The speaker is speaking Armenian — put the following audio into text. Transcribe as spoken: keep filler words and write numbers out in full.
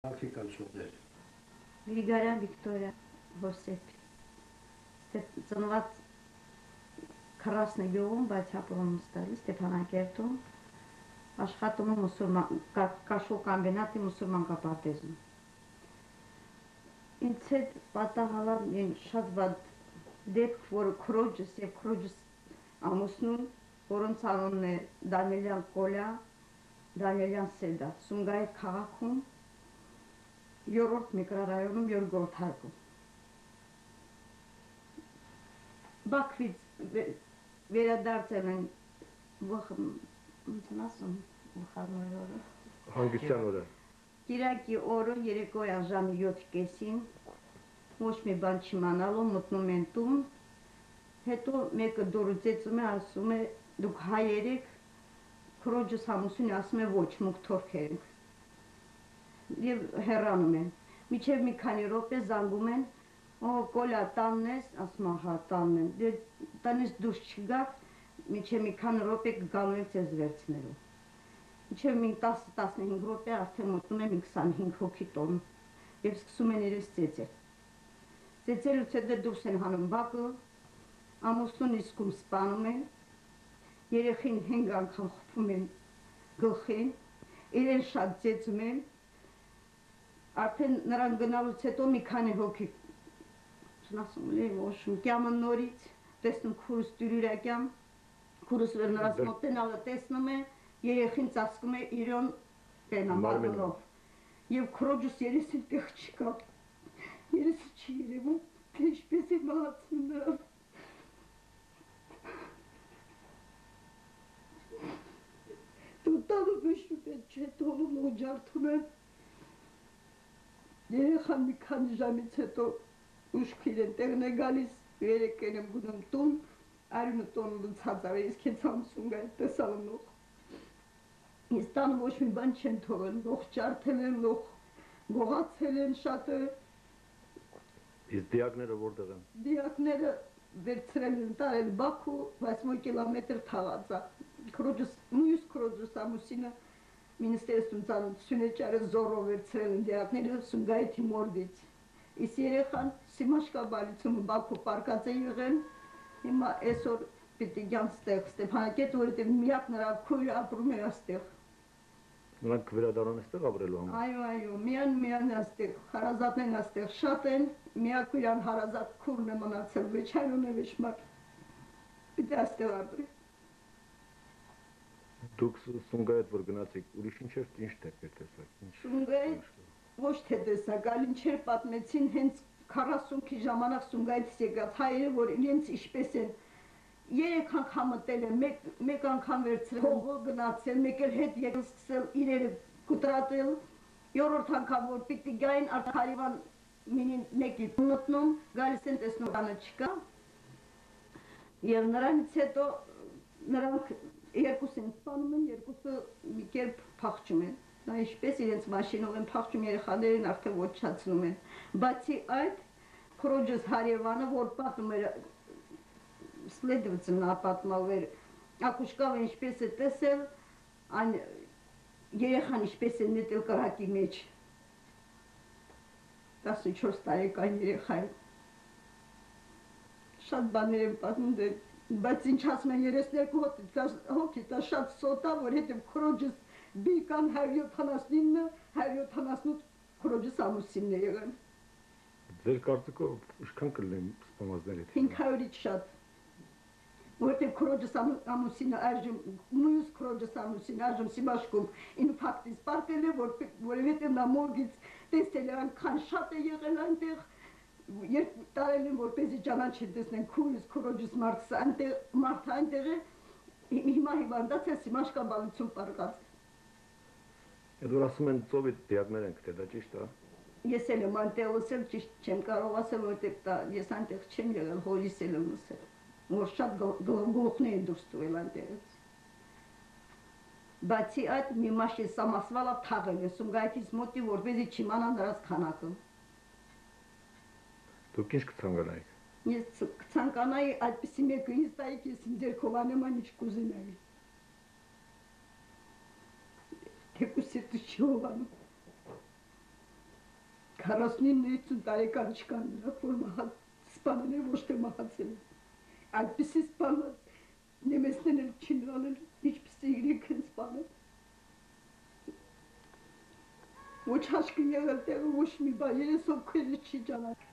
Африкан шухнер. Grigoryan Виктория Հոսեփ ծնված Красный գյուղում, բայց ապրում ստալի Ստեփանակերտում, աշխատում եմ մուսուլման կաշուկամբինատի մուսուլման կապարտեզում։ Ինձ հետ պատահալա են շատ վատ դեպք, որ քրոջս եւ քրոջս ամուսնուն, որոնց անունն է Դանիելյան Կոլա, Դանիելյան Սեդա, Սումգայիթ քաղաքում, երրորդ միկրոռայոնում երրորդ հարկում։ Բաքվից վերադարձել են ոնց ասում ուխանոր օրը։ Հանգստյան օրը։ Կիրակի օրը երեկոյան ժամը յոթ կեսին ոչ մի բան չիմանալով մտնում են տուն, հետո մեկը դուրս ծեծում է, ասում է դուք հայեր եք, քրոջս ամուսինը ասում է ոչ, մուք թուրքեր ենք։ Եվ հեռանում են։ Միջև մի քանի րոպե զանգում են, օ Կոլա տանն ես, ասում եմ հա տանն եմ, դե տնից դուրս չգաք, միջև մի քանի րոպե գալու ենք ձեզ վերցնելու։ Միջև մի տասը-տասնհինգ րոպե արդեն մտնում եմ քսանհինգ հոգի տոն եւ սկսում են իրենց ծեծել։ Ծեծելուց հետո դուրս են հանում բակը, ամուսնուն իսկում սպանում են, երեխին հինգ անգամ խփում են գլխին, իրեն շատ ծեծում են, արդեն նրան գնալուց հետո մի քանի հոգի ասում եմ ոշում կյամը նորից տեսնում քուրս դյուրյակյամ, քուրս վեր նրանց մոտենալը տեսնում է, երեխին ծածկում է իրոն պենամարմնով եւ քրոջս երեսին տեղ չկա, երեսը չի երևում, թե ինչպես է մահացնում նրան։ Տոտալը վշում են, չէ տոլում ու ջարդում են, երեխան մի քանի ժամից հետո ուշքիր են տեղն է գալիս, երեկեն եմ գնում տուն, արյունը տոնը լցած ավ է, իսկ հենց ամսուն գա է տեսալը նող։ Ես տանը ոչ մի բան չեն թողել, նող ճարդել են, նող գողացել են շատը։ Իսկ դիակները որտեղ են։ Դիակները վերցրել են տարել Բաքու, բայց մի կիլոմետր թաղած է։ Քրոջս, մյուս քրոջս ամուսինը Մինիստրիայում ծանոթություն է ճարը զորով վերցրել են դիակները Սումգայիթի մորդից։ Իսկ երեխան Սիմաշկաբալիցում Բաքու պարկած է եղել, հիմա այսօր պիտի գան ստեղ Ստեփանակերտ, որովհետև միակ նրա քույրը ապրում է այստեղ։ Նրանք վերադառան այստեղ ապրելու համար։ Այո, այո, միան միան այստեղ, հարազատներն այստեղ շատ են, միակ իրան հարազատ քուրն է մնացել, վեճարուն է վեճմար, պիտի այստեղ ապրի։ Դուք Սումգայիթ որ գնացիք, ուրիշ ինչեր ինչ դեպք տեսաք։ Սումգայիթ ոչ թե տեսակ, այլ ինչեր պատմեցին հենց քառասունքի ժամանակ Սումգայիթից եկած հայերը, որ իրենց ինչպես են երեք անգամ մտել են, մեկ անգամ վերցրել, փողը գնացել, մեկ էլ հետ եկել սկսել իրերը կուտրատել, երրորդ անգամ որ պիտի գային Արթարիվան մինին մեկի մտնում, գալիս են տեսնում բանը չկա, եւ նրանից հետո նրանք երկուսին սպանում են, երկուսը մի կերպ փախչում են, նա ինչպես իրենց մաշինով են փախչում, երեխաներին արդեն ոչնչացնում են, բացի այդ քրոջս Հարևանը, որ պատում էր Следовательно, պատմավ էր, ակուշկավը ինչպես է տեսել, այն երեխան ինչպես է նետել կրակի մեջ, տասնչորս տարեկան երեխա է, շատ բաներ են պատմում, բայց ինչ ասում են երեսներկու հոգի, դա շատ սոտա, որ հետև քրոջս բիկան հարյուր յոթանասինը, հարյուր յոթանասունութ քրոջս ամուսինն է եղան։ Ձեր կարծիքով ինչքան կլինեն սպանվածները։ հինգ հարյուրից շատ։ Որտեղ քրոջս ամուսինը այժմ, մյուս քրոջս ամուսինը այժմ Սիմաշկում ինֆարկտից պարտել է, որովհետև նա մորգից տեսել է այնքան շատ է եղել այնտեղ, երբ տարել են որպեսզի ճանաչեն տեսնեն քույրս քրոջս մարդը այնտեղ է, հիմա հիվանդած է Սիմաշկաբալիցում պարկած։ Այդ որ ասում են ծովի դիակներ են գտել, դա ճիշտ է։ Ես էլ եմ այնտեղ լսել, ճիշտ չեմ կարող ասել, որովհետև ես այնտեղ չեմ եղել, հորիս էլ եմ լսել, որ շատ գլուխներ են դուրս տվել այնտեղից։ Բացի այդ մի մաշին Սամասվալով թաղել է Սումգայիթից մոտի, որպեսզի չիմանան նրանց քանակը։ Դուք ինչ կցանկանայիք։ Ես կցանկանայի այդպիսի մեկը ինձ տայիք, ես ինձ ձերքով անեմ այն ինչ կուզենայի։ Թեկուս սիրտս չի հովանում։ քառասունինից տարեկան չկան նրա որ մահա սպանել է ոչ թե մահացել է այդպիսի սպանը նեմեսներն էլ չի նրանել ինչպիսի իրենք են սպանել ոչ հաշկի եղել տեղը ոչ մի բան երես հոգերը չի ճանաչում